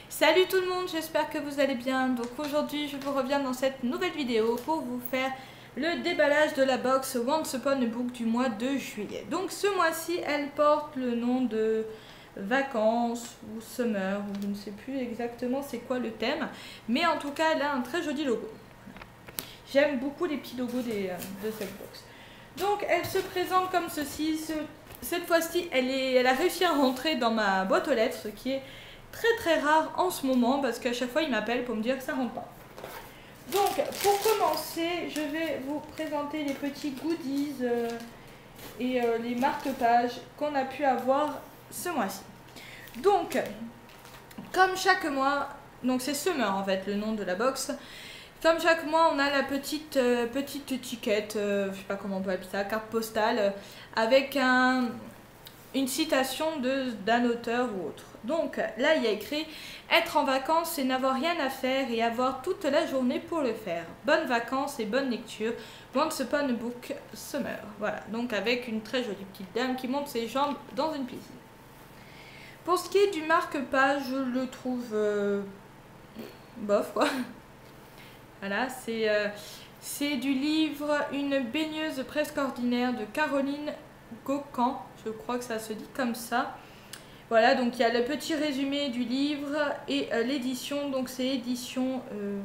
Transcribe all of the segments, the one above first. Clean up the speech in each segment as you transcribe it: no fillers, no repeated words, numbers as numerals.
Salut tout le monde, j'espère que vous allez bien. Donc aujourd'hui je vous reviens dans cette nouvelle vidéo pour vous faire le déballage de la box Once Upon a Book du mois de juillet. Donc ce mois-ci elle porte le nom de vacances ou summer, ou je ne sais plus exactement c'est quoi le thème, mais en tout cas elle a un très joli logo. J'aime beaucoup les petits logos de cette box. Donc elle se présente comme ceci. Cette fois-ci elle a réussi à rentrer dans ma boîte aux lettres, ce qui est très rare en ce moment parce qu'à chaque fois il m'appelle pour me dire que ça rentre pas. Donc pour commencer je vais vous présenter les petits goodies et les marque-pages qu'on a pu avoir ce mois-ci. Donc comme chaque mois, donc c'est Summer en fait le nom de la box. Comme chaque mois on a la petite étiquette, je sais pas comment on peut appeler ça, carte postale avec une citation d'un auteur ou autre. Donc là il y a écrit « Être en vacances c'est n'avoir rien à faire et avoir toute la journée pour le faire. Bonnes vacances et bonne lecture. Once Upon a Book Summer ». Voilà, donc avec une très jolie petite dame qui monte ses jambes dans une piscine. Pour ce qui est du marque-page, je le trouve bof quoi. Voilà, c'est du livre « Une baigneuse presque ordinaire » de Caroline Gaucan. Je crois que ça se dit comme ça. Voilà, donc il y a le petit résumé du livre et l'édition. Donc c'est édition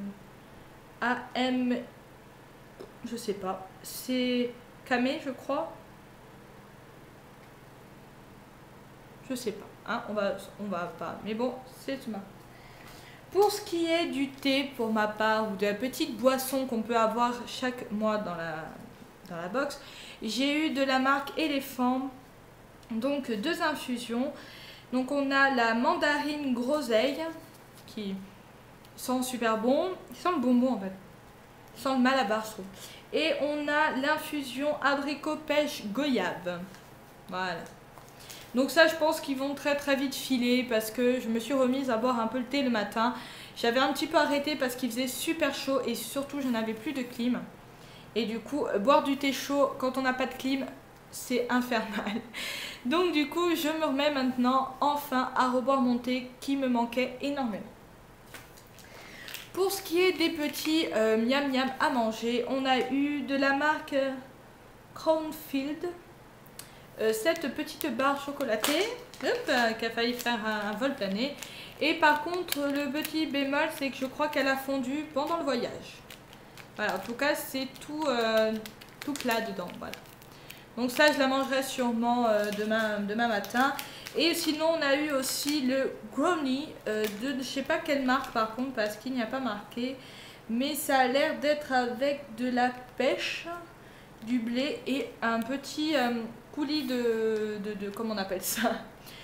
AM, je sais pas, c'est Camé je crois. Je sais pas, hein, on va pas, mais bon, c'est ma. Pour ce qui est du thé pour ma part ou de la petite boisson qu'on peut avoir chaque mois dans la box, j'ai eu de la marque Éléphant. Donc deux infusions. Donc on a la mandarine groseille qui sent super bon. Il sent le bonbon en fait. Il sent le malabar je trouve. Et on a l'infusion abricot pêche goyave. Voilà. Donc ça je pense qu'ils vont très vite filer parce que je me suis remise à boire un peu le thé le matin. J'avais un petit peu arrêté parce qu'il faisait super chaud et surtout je n'avais plus de clim. Et du coup boire du thé chaud quand on n'a pas de clim, c'est infernal. Donc du coup je me remets maintenant enfin à reboire mon thé qui me manquait énormément. Pour ce qui est des petits miam miam à manger, on a eu de la marque Crownfield cette petite barre chocolatée qui a failli faire un vol plané. Et par contre le petit bémol c'est que je crois qu'elle a fondu pendant le voyage. Voilà, en tout cas c'est tout plat dedans, voilà. Donc ça je la mangerai sûrement demain matin. Et sinon on a eu aussi le brownie de je sais pas quelle marque par contre parce qu'il n'y a pas marqué. Mais ça a l'air d'être avec de la pêche, du blé et un petit coulis de comment on appelle ça,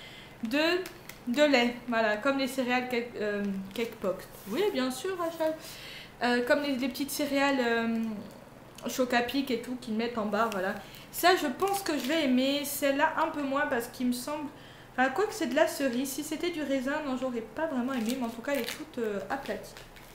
de lait. Voilà, comme les céréales Cake Pop. Oui bien sûr Rachel. Comme les petites céréales Chocapic et tout qu'ils mettent en barre, voilà. Ça je pense que je vais aimer, celle-là un peu moins parce qu'il me semble, enfin quoi que c'est de la cerise, si c'était du raisin, non j'aurais pas vraiment aimé, mais en tout cas elle est toute aplatie.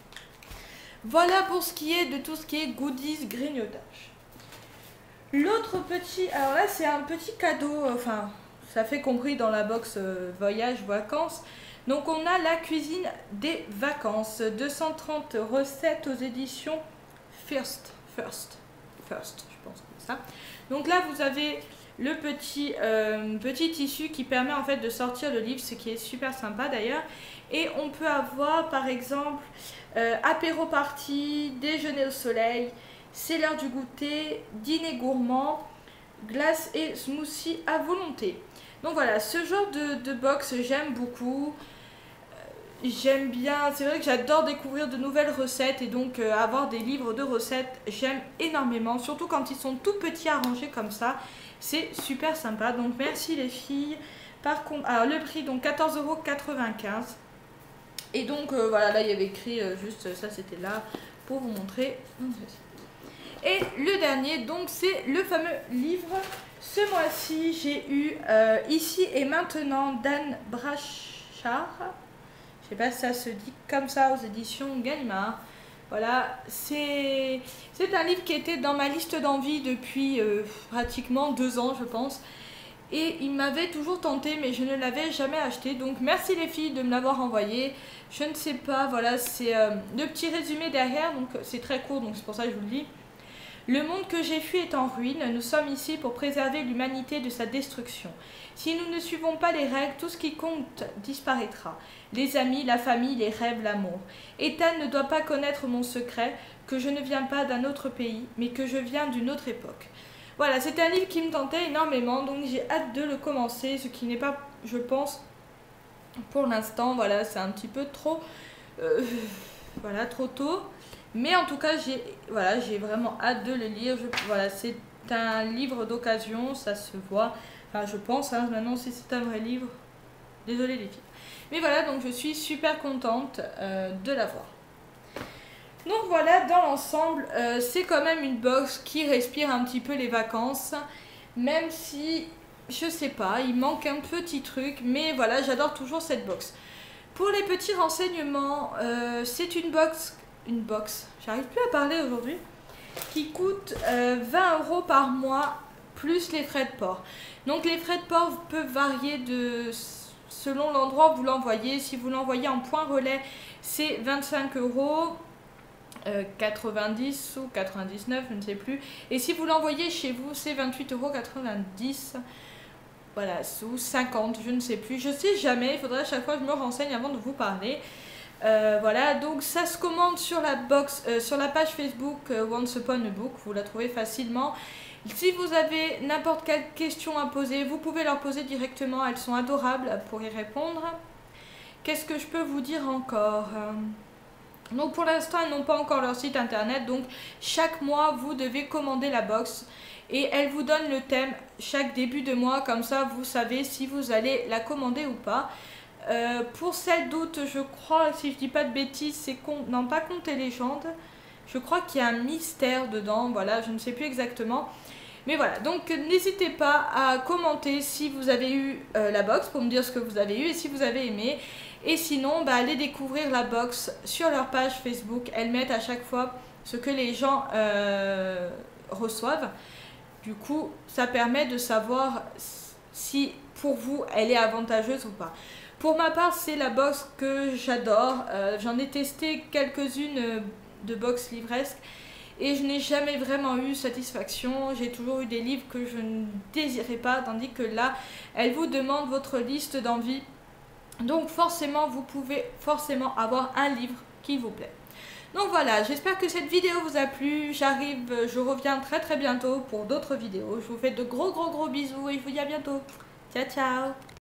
Voilà pour ce qui est de tout ce qui est goodies grignotage. L'autre petit, alors là c'est un petit cadeau, enfin ça fait compris dans la box voyage vacances. Donc on a la cuisine des vacances, 230 recettes aux éditions First, je pense que c'est ça. Donc là vous avez le petit tissu qui permet en fait de sortir le livre, ce qui est super sympa d'ailleurs. Et on peut avoir par exemple apéro party, déjeuner au soleil, c'est l'heure du goûter, dîner gourmand, glace et smoothie à volonté. Donc voilà, ce genre de box j'aime beaucoup. J'aime bien, c'est vrai que j'adore découvrir de nouvelles recettes et donc avoir des livres de recettes, j'aime énormément, surtout quand ils sont tout petits à ranger comme ça, c'est super sympa. Donc merci les filles. Par contre, alors le prix donc 14,95 €. Et donc voilà, là il y avait écrit juste ça, c'était là pour vous montrer. Et le dernier donc c'est le fameux livre. Ce mois-ci j'ai eu Ici et maintenant d'Anne Brachard. Je sais pas si ça se dit comme ça aux éditions Gallimard. Voilà, c'est un livre qui était dans ma liste d'envie depuis pratiquement 2 ans je pense. et il m'avait toujours tenté mais je ne l'avais jamais acheté. Donc merci les filles de me l'avoir envoyé. Je ne sais pas, voilà, c'est le petit résumé derrière, donc c'est très court, donc c'est pour ça que je vous le dis. Le monde que j'ai fui est en ruine, nous sommes ici pour préserver l'humanité de sa destruction. Si nous ne suivons pas les règles, tout ce qui compte disparaîtra. Les amis, la famille, les rêves, l'amour. Ethan ne doit pas connaître mon secret, que je ne viens pas d'un autre pays, mais que je viens d'une autre époque. Voilà, c'était un livre qui me tentait énormément, donc j'ai hâte de le commencer, ce qui n'est pas, je pense, pour l'instant, voilà, c'est un petit peu trop, voilà, trop tôt. Mais en tout cas, j'ai vraiment hâte de le lire. Voilà, c'est un livre d'occasion, ça se voit. Enfin, je pense, hein, maintenant, si c'est un vrai livre. Désolée les filles. Mais voilà, donc je suis super contente de l'avoir. Donc voilà, dans l'ensemble, c'est quand même une box qui respire un petit peu les vacances. Même si, je sais pas, il manque un petit truc. Mais voilà, j'adore toujours cette box. Pour les petits renseignements, c'est une box, j'arrive plus à parler aujourd'hui, qui coûte 20 € par mois plus les frais de port. Donc les frais de port peuvent varier selon l'endroit où vous l'envoyez. Si vous l'envoyez en point relais, c'est 25 €, 90 ou 99, je ne sais plus. Et si vous l'envoyez chez vous, c'est 28,90 €. Voilà, ou 50, je ne sais plus. Je sais jamais, il faudrait à chaque fois que je me renseigne avant de vous parler. Voilà, donc ça se commande sur la box, sur la page Facebook Once Upon a Book, vous la trouvez facilement. Si vous avez n'importe quelle question à poser, vous pouvez leur poser directement, elles sont adorables pour y répondre. Qu'est-ce que je peux vous dire encore ? Donc pour l'instant, elles n'ont pas encore leur site internet, donc chaque mois, vous devez commander la box. Et elle vous donne le thème chaque début de mois, comme ça vous savez si vous allez la commander ou pas. Pour celle d'août, je crois, si je dis pas de bêtises, c'est non pas Contes et légendes. Je crois qu'il y a un mystère dedans, voilà, je ne sais plus exactement. Mais voilà, donc n'hésitez pas à commenter si vous avez eu la box pour me dire ce que vous avez eu et si vous avez aimé. Et sinon, bah, allez découvrir la box sur leur page Facebook. Elles mettent à chaque fois ce que les gens reçoivent. Du coup, ça permet de savoir si pour vous elle est avantageuse ou pas. Pour ma part, c'est la box que j'adore. J'en ai testé quelques-unes de box livresques et je n'ai jamais vraiment eu satisfaction. J'ai toujours eu des livres que je ne désirais pas, tandis que là, elle vous demande votre liste d'envie. Donc forcément, vous pouvez forcément avoir un livre qui vous plaît. Donc voilà, j'espère que cette vidéo vous a plu. Je reviens très bientôt pour d'autres vidéos. Je vous fais de gros bisous et je vous dis à bientôt. Ciao ciao.